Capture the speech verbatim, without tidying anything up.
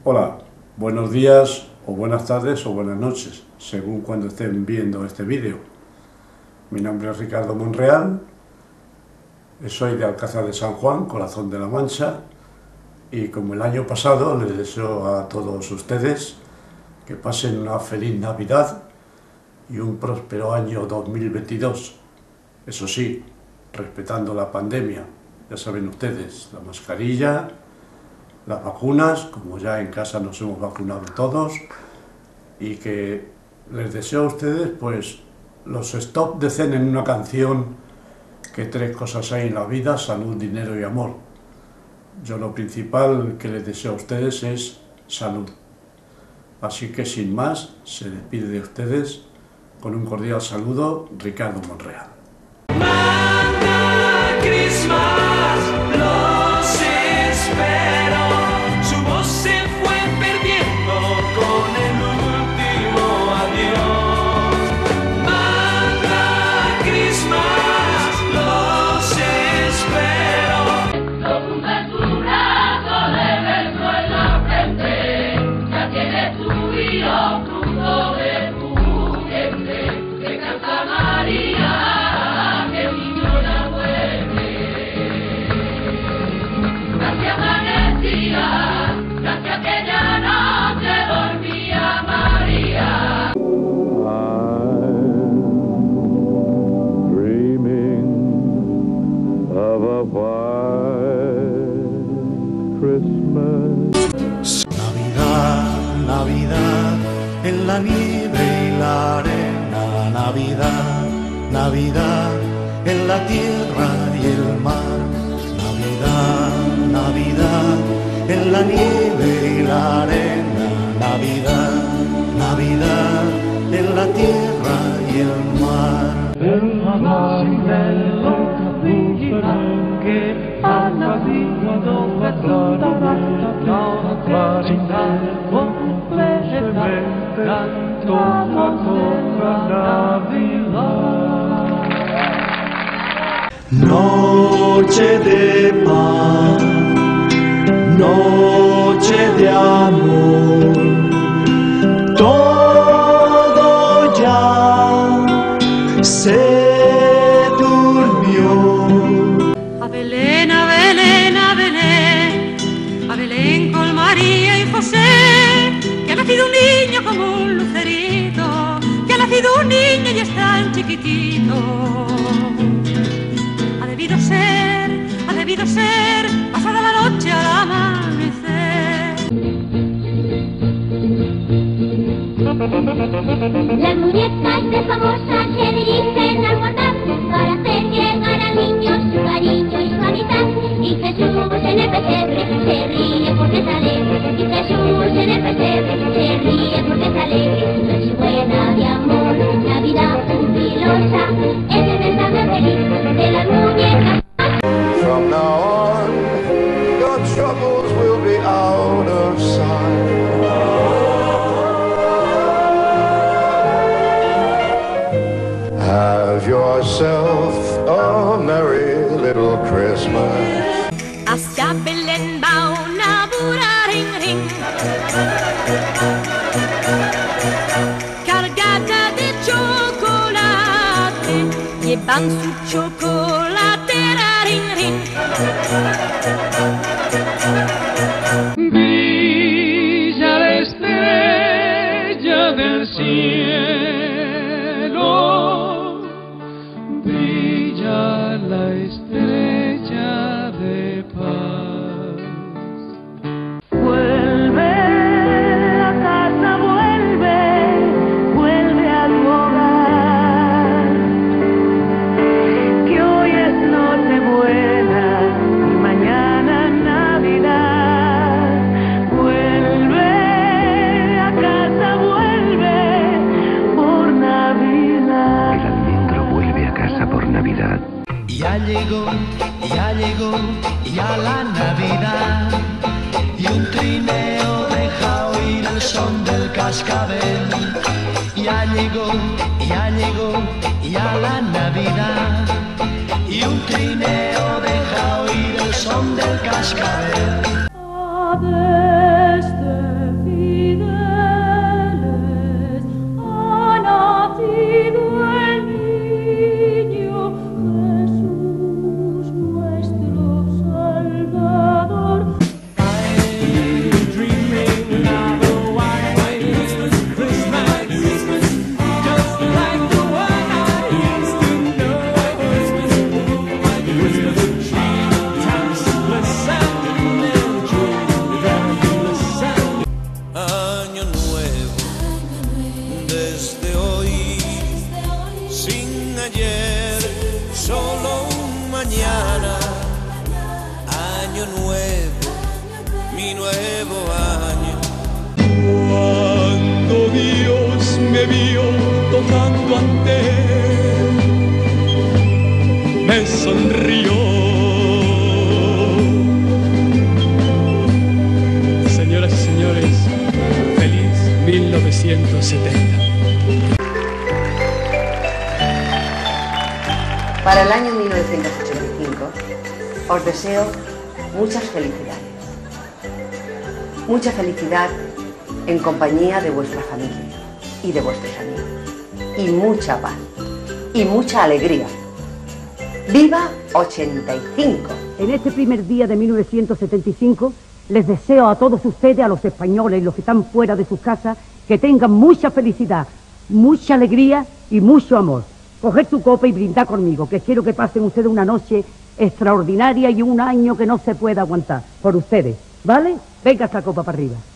Hola, buenos días o buenas tardes o buenas noches, según cuando estén viendo este vídeo. Mi nombre es Ricardo Monreal, soy de Alcázar de San Juan, corazón de la Mancha, y como el año pasado les deseo a todos ustedes que pasen una feliz Navidad y un próspero año dos mil veintidós. Eso sí, respetando la pandemia, ya saben ustedes, la mascarilla, las vacunas, como ya en casa nos hemos vacunado todos, y que les deseo a ustedes pues los stop de Zen en una canción, que tres cosas hay en la vida: salud, dinero y amor. Yo lo principal que les deseo a ustedes es salud. Así que sin más, se despide de ustedes con un cordial saludo, Ricardo Monreal. Navidad, Navidad, en la nieve y la arena. Navidad, Navidad, en la tierra y el mar. Navidad, Navidad, en la nieve y la arena. Navidad, Navidad, en la tierra y el mar. El amor del que ha nacido no parirá completamente, toca, toca Navidad. Noche de paz, noche de amor, todo ya se durmió. A Belén, a Belén, a Belén, a Belén con María y José, que ha nacido un niño como un lucerito, que ha nacido un niño y es tan chiquitito. Ha debido ser, ha debido ser, pasada la noche al amanecer. Las muñecas de famosas se dirigen al portal para hacer llegar al niño su cariño y su amistad. Y Jesús en el pesebre se ríe porque es alegre. Y Jesús en el pesebre se ríe porque es alegre. En su buena de amor, Navidad jubilosa, es el mensaje feliz de las muñecas. From now on, your troubles will be out of sight. Have yourself a merry little Christmas. Hacia Belén va una burra ring ring, cargada de chocolate, llevan su chocolatera ring ring. Brilla la estrella del cielo, brilla la estrella de paz. Vuelve a casa, vuelve, vuelve a tu hogar, que hoy es noche buena y mañana Navidad. Vuelve a casa, vuelve por Navidad. El almendro vuelve a casa por Navidad. Ya llegó, ya llegó, ya la Navidad. Y un trineo deja oír el son del cascabel. Ya llegó, ya llegó, ya la Navidad. Y un trineo deja oír el son del cascabel. Desde rebaño. Cuando Dios me vio tocando ante él, me sonrió. Señoras y señores, feliz mil novecientos setenta. Para el año mil novecientos ochenta y cinco os deseo muchas felicidades. Mucha felicidad en compañía de vuestra familia y de vuestros amigos. Y mucha paz. Y mucha alegría. ¡Viva ochenta y cinco! En este primer día de mil novecientos setenta y cinco les deseo a todos ustedes, a los españoles y los que están fuera de sus casas, que tengan mucha felicidad, mucha alegría y mucho amor. Coger su copa y brindar conmigo, que quiero que pasen ustedes una noche extraordinaria y un año que no se pueda aguantar por ustedes, ¿vale? Venga esta copa para arriba.